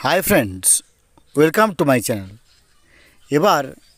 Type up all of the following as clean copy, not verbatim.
High friends, welcome to my channel. এবার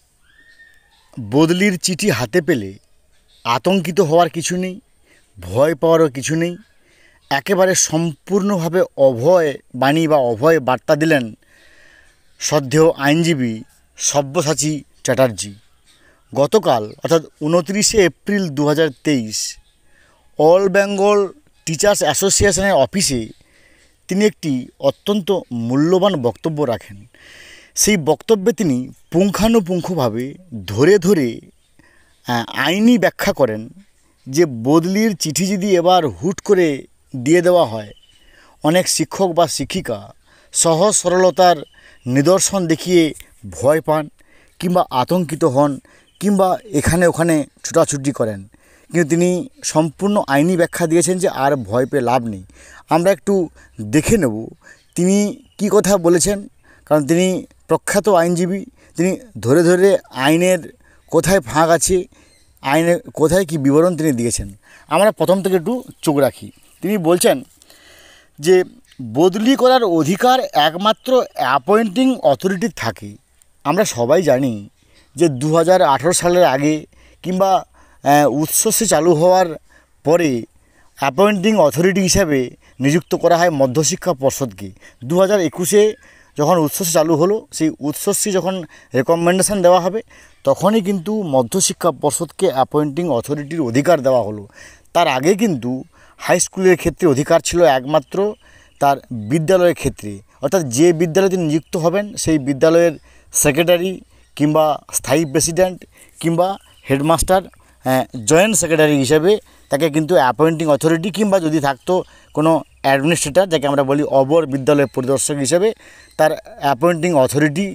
বদলির চিঠি হাতে পেলে আতঙ্কিত হওয়ার কিছু নেই, ভয় পাওয়ারও কিছু নেই। একেবারে সম্পূর্ণভাবে অভয় বাণী বা অভয় বার্তা দিলেন শ্রদ্ধেয় আইনজীবী সব্যসাচী চ্যাটার্জি। গতকাল অর্থাৎ 29শে এপ্রিল 2023 অল বেঙ্গল টিচার্স অ্যাসোসিয়েশনের অফিসে তিনি একটি অত্যন্ত মূল্যবান বক্তব্য রাখেন। সেই বক্তব্যে তিনি পুঙ্খানুপুঙ্খভাবে ধরে ধরে আইনি ব্যাখ্যা করেন যে বদলির চিঠি যদি এবার হুট করে দিয়ে দেওয়া হয়, অনেক শিক্ষক বা শিক্ষিকা সহজ সরলতার নিদর্শন দেখিয়ে ভয় পান কিংবা আতঙ্কিত হন কিংবা এখানে ওখানে ছুটাছুটি করেন। কিন্তু তিনি সম্পূর্ণ আইনি ব্যাখ্যা দিয়েছেন যে আর ভয় পেয়ে লাভ নেই। আমরা একটু দেখে নেব তিনি কি কথা বলেছেন, কারণ তিনি প্রখ্যাত আইনজীবী। তিনি ধরে ধরে আইনের কোথায় ফাঁক আছে, আইনের কোথায় কি বিবরণ তিনি দিয়েছেন। আমরা প্রথম থেকে একটু চোখ রাখি। তিনি বলছেন যে বদলি করার অধিকার একমাত্র অ্যাপয়েন্টিং অথরিটির থাকে। আমরা সবাই জানি যে 2018 সালের আগে কিংবা উচ্চশিক্ষা চালু হওয়ার পরে অ্যাপয়েন্টিং অথরিটি হিসাবে নিযুক্ত করা হয় মধ্যশিক্ষা পর্ষদকে। 2021-এ যখন উচ্চশিক্ষা চালু হলো, সেই উচ্চশিক্ষা যখন রেকমেন্ডেশন দেওয়া হবে তখনই কিন্তু মধ্যশিক্ষা পর্ষদকে অ্যাপয়েন্টিং অথরিটির অধিকার দেওয়া হলো। তার আগে কিন্তু হাই স্কুলের ক্ষেত্রে অধিকার ছিল একমাত্র তার বিদ্যালয়ের ক্ষেত্রে, অর্থাৎ যে বিদ্যালয়ে তিনি নিযুক্ত হবেন সেই বিদ্যালয়ের সেক্রেটারি কিংবা স্থায়ী প্রেসিডেন্ট কিংবা হেডমাস্টার জয়েন্ট সেক্রেটারি হিসেবে তাকে কিন্তু অ্যাপয়েন্টিং অথরিটি কিংবা যদি থাকতো কোনো অ্যাডমিনিস্ট্রেটর, যাকে আমরা বলি অবর বিদ্যালয়ের পরিদর্শক হিসেবে, তার অ্যাপয়েন্টিং অথরিটি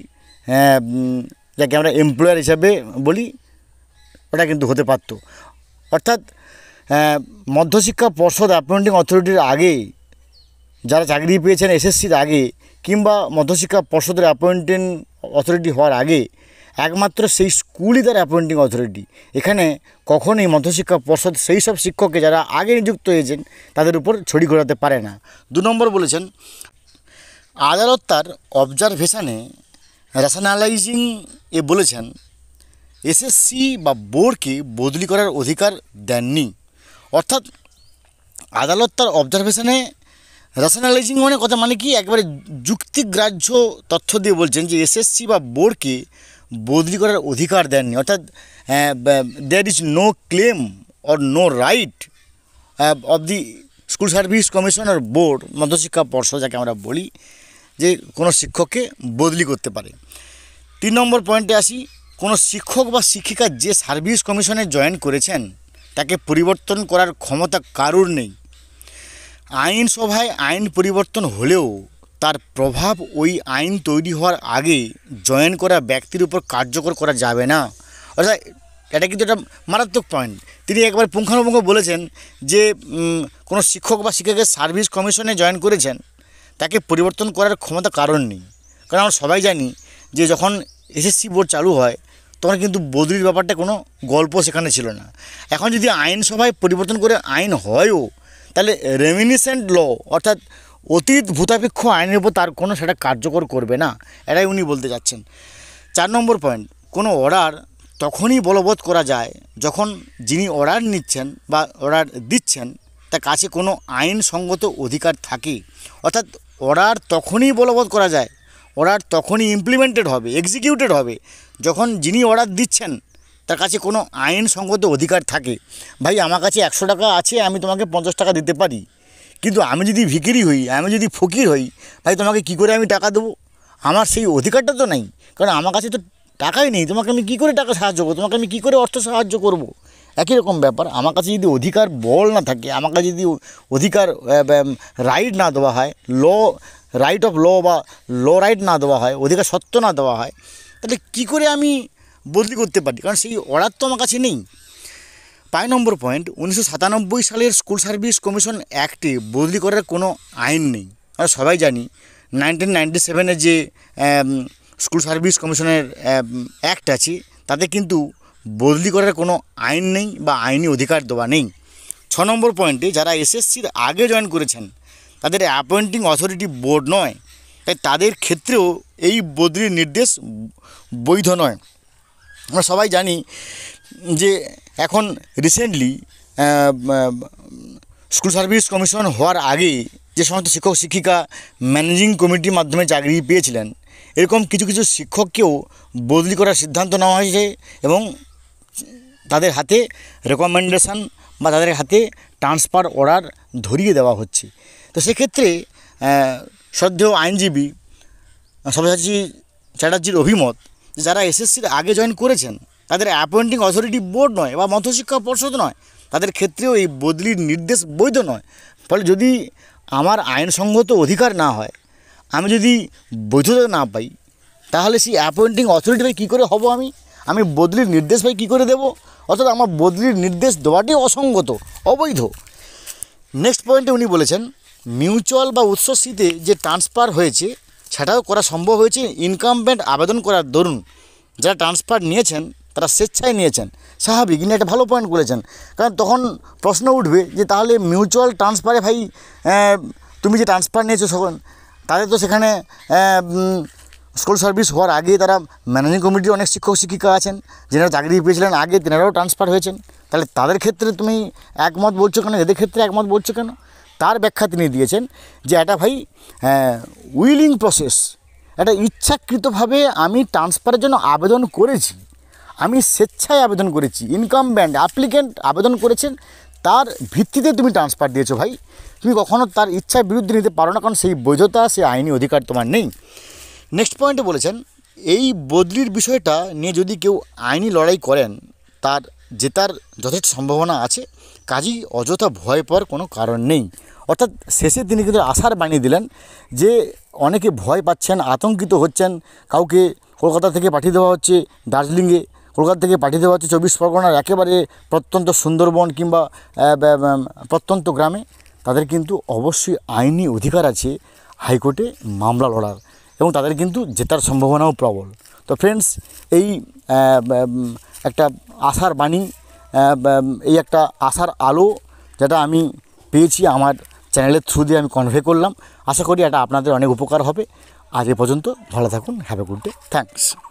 যাকে আমরা এমপ্লয়ার হিসাবে বলি, ওটা কিন্তু হতে পারত। অর্থাৎ মধ্যশিক্ষা পর্ষদ অ্যাপয়েন্টিং অথরিটির আগে যারা চাকরি পেয়েছেন এসএসসির আগে কিংবা মধ্যশিক্ষা পর্ষদের অ্যাপয়েন্টিং অথরিটি হওয়ার আগে একমাত্র সেই স্কুলই তার অ্যাপয়েন্টিং অথরিটি। এখানে কখনোই মধ্যশিক্ষা পর্ষদ সেই সব শিক্ষককে যারা আগে নিযুক্ত হয়েছেন তাদের উপর ছড়ি ঘোরাতে পারে না। 2 নম্বর বলেছেন, আদালত তার অবজারভেশনে রেশনালাইজিং বলেছেন এসএসসি বা বোর্ডকে বদলি করার অধিকার দেননি। অর্থাৎ আদালত তার অবজারভেশনে রেশনালাইজিং কথা মানে কি, একেবারে যুক্তিগ্রাহ্য তথ্য দিয়ে বলছেন যে এসএসসি বা বোর্ডকে বদলি করার অধিকার দেননি। অর্থাৎ there is no claim or no right of the school service commission আর বোর্ড, মধ্যশিক্ষা পর্ষদ যাকে আমরা বলি, যে কোনো শিক্ষককে বদলি করতে পারে। 3 নম্বর পয়েন্টে আসি, কোনো শিক্ষক বা শিক্ষিকা যে সার্ভিস কমিশনে জয়েন করেছেন তাকে পরিবর্তন করার ক্ষমতা কারুর নেই। আইনসভায় আইন পরিবর্তন হলেও তার প্রভাব ওই আইন তৈরি হওয়ার আগে জয়েন করা ব্যক্তির উপর কার্যকর করা যাবে না। অর্থাৎ এটা কিন্তু একটা মারাত্মক পয়েন্ট। তিনি একবার পুঙ্খানুপুঙ্খ বলেছেন যে কোনো শিক্ষক বা শিক্ষকের সার্ভিস কমিশনে জয়েন করেছেন তাকে পরিবর্তন করার ক্ষমতা কারণ নেই। কারণ আমরা সবাই জানি যে যখন এসএসসি বোর্ড চালু হয় তখন কিন্তু বদলির ব্যাপারটা কোনো গল্প সেখানে ছিল না। এখন যদি আইনসভায় পরিবর্তন করে আইন হয়ও, তাহলে রেমিনিসেন্ট ল অর্থাৎ অতীত ভূতাপেক্ষ আইনের উপর তার কোনো সেটা কার্যকর করবে না, এটাই উনি বলতে যাচ্ছেন। 4 নম্বর পয়েন্ট, কোনো অর্ডার তখনই বলবৎ করা যায় যখন যিনি অর্ডার নিচ্ছেন বা অর্ডার দিচ্ছেন তার কাছে কোনো আইনসঙ্গত অধিকার থাকে। অর্থাৎ অর্ডার তখনই বলবৎ করা যায়, অর্ডার তখনই ইমপ্লিমেন্টেড হবে, এক্সিকিউটেড হবে যখন যিনি অর্ডার দিচ্ছেন তার কাছে কোনো আইনসঙ্গত অধিকার থাকে। ভাই, আমার কাছে 100 টাকা আছে, আমি তোমাকে 50 টাকা দিতে পারি, কিন্তু আমি যদি ভিখিরি হই, আমি যদি ফকির হই, ভাই তোমাকে কী করে আমি টাকা দেবো? আমার সেই অধিকারটা তো নেই, কারণ আমার কাছে তো টাকাই নেই। তোমাকে আমি কী করে টাকা সাহায্য করবো? তোমাকে আমি কী করে অর্থ সাহায্য করব? একই রকম ব্যাপার, আমার কাছে যদি অধিকার বল না থাকে, আমার কাছে যদি অধিকার রাইট না দেওয়া হয়, রাইট অফ ল বা রাইট না দেওয়া হয়, অধিকার সত্ত্ব না দেওয়া হয়, তাহলে কী করে আমি বদলি করতে পারি? কারণ সেই অর্ডার তো আমার কাছে নেই। 5 নম্বর পয়েন্ট, 1997 সালের স্কুল সার্ভিস কমিশন অ্যাক্টে বদলি করার কোনো আইন নেই। আমরা সবাই জানি 1997-এর যে স্কুল সার্ভিস কমিশনের অ্যাক্ট আছে তাতে কিন্তু বদলি করার কোনো আইন নেই বা আইনি অধিকার দেওয়া নেই। 6 নম্বর পয়েন্টে, যারা এসএসসির আগে জয়েন করেছেন তাদের অ্যাপয়েন্টিং অথরিটি বোর্ড নয়, তাই তাদের ক্ষেত্রেও এই বদলির নির্দেশ বৈধ নয়। আমরা সবাই জানি যে এখন রিসেন্টলি স্কুল সার্ভিস কমিশন হওয়ার আগে যে সমস্ত শিক্ষক শিক্ষিকা ম্যানেজিং কমিটির মাধ্যমে চাকরি পেয়েছিলেন, এরকম কিছু কিছু শিক্ষককেও বদলি করার সিদ্ধান্ত নেওয়া হয়েছে এবং তাদের হাতে রেকমেন্ডেশন বা তাদের হাতে ট্রান্সফার অর্ডার ধরিয়ে দেওয়া হচ্ছে। তো সেক্ষেত্রে শ্রদ্ধেয় আইনজীবী সব্যসাচী চ্যাটার্জির অভিমত যে যারা এসএসসির আগে জয়েন করেছেন তাদের অ্যাপয়েন্টিং অথরিটি বোর্ড নয় বা মধ্যশিক্ষা পর্ষদ নয়, তাদের ক্ষেত্রেও এই বদলির নির্দেশ বৈধ নয়। ফলে যদি আমার আইনসঙ্গত অধিকার না হয়, আমি যদি বৈধতা না পাই, তাহলে সেই অ্যাপয়েন্টিং অথরিটি ভাই কী করে হব? আমি বদলির নির্দেশ ভাই কী করে দেব? অর্থাৎ আমার বদলির নির্দেশ দেওয়াটি অসঙ্গত, অবৈধ। নেক্সট পয়েন্টে উনি বলেছেন মিউচুয়াল বা উৎসস্থিতে যে ট্রান্সফার হয়েছে সেটাও করা সম্ভব হয়েছে ইনকামবেন্ট আবেদন করার দরুন। যারা ট্রান্সফার নিয়েছেন তারা স্বেচ্ছায় নিয়েছেন, স্বাভাবিক। ইনি একটা ভালো পয়েন্ট করেছেন, কারণ তখন প্রশ্ন উঠবে যে তাহলে মিউচুয়াল ট্রান্সফারে ভাই তুমি যে ট্রান্সফার নিয়েছো তখন তাদের তো সেখানে স্কুল সার্ভিস হওয়ার আগে তারা ম্যানেজিং কমিটির অনেক শিক্ষক শিক্ষিকা আছেন যারা চাকরি পেয়েছিলেন আগে, তেনারাও ট্রান্সফার হয়েছেন। তাহলে তাদের ক্ষেত্রে তুমি একমত বলছো কেন, এদের ক্ষেত্রে একমত বলছো কেন? তার ব্যাখ্যা তিনি দিয়েছেন যে এটা ভাই উইলিং প্রসেস, এটা ইচ্ছাকৃতভাবে আমি ট্রান্সফারের জন্য আবেদন করেছি, আমি স্বেচ্ছায় আবেদন করেছি, ইনকামবেন্ট অ্যাপ্লিকেন্ট আবেদন করেছেন, তার ভিত্তিতে তুমি ট্রান্সফার দিয়েছো ভাই। তুমি কখনও তার ইচ্ছার বিরুদ্ধে নিতে পারো না, কারণ সেই বৈধতা, সেই আইনি অধিকার তোমার নেই। নেক্সট পয়েন্টে বলেছেন এই বদলির বিষয়টা নিয়ে যদি কেউ আইনি লড়াই করেন তার জেতার যথেষ্ট সম্ভাবনা আছে, কাজেই অযথা ভয় পাওয়ার কোনো কারণ নেই। অর্থাৎ শেষে তিনি কিন্তু আশার বাণী দিলেন যে অনেকে ভয় পাচ্ছেন, আতঙ্কিত হচ্ছেন, কাউকে কলকাতা থেকে পাঠিয়ে দেওয়া হচ্ছে দার্জিলিংয়ে, কলকাতা থেকে পাঠিয়ে দেওয়া হচ্ছে 24 পরগনার একেবারে প্রত্যন্ত সুন্দরবন কিংবা প্রত্যন্ত গ্রামে। তাদের কিন্তু অবশ্যই আইনি অধিকার আছে হাইকোর্টে মামলা লড়ার, এবং তাদের কিন্তু জেতার সম্ভাবনাও প্রবল। তো ফ্রেন্ডস, এই একটা আশার বাণী, এই একটা আশার আলো যেটা আমি পেয়েছি আমার চ্যানেলের থ্রু দিয়ে আমি কনভে করলাম। আশা করি এটা আপনাদের অনেক উপকার হবে। আজ এ পর্যন্ত, ভালো থাকুন, have a good day, thanks.